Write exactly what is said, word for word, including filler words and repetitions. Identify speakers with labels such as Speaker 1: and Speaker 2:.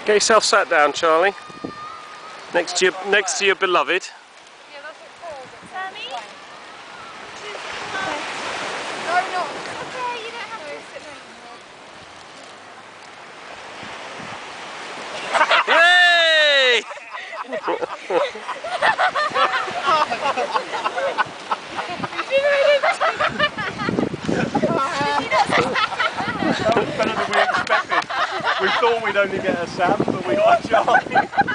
Speaker 1: Get yourself sat down, Charlie. Next to your next to your beloved.
Speaker 2: Yeah, that's what Paul did. Sammy? No, no. Okay, you don't have to sit
Speaker 1: That was better than we expected. We thought we'd only get a Sam, but we got a Charlie.